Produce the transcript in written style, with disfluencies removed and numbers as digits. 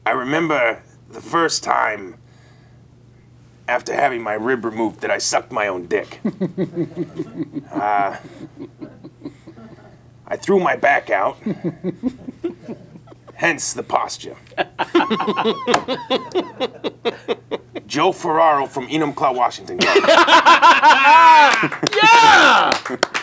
I remember the first time after having my rib removed that I sucked my own dick. I threw my back out, hence the posture. Joe Ferraro from Enumclaw, Washington. Yeah!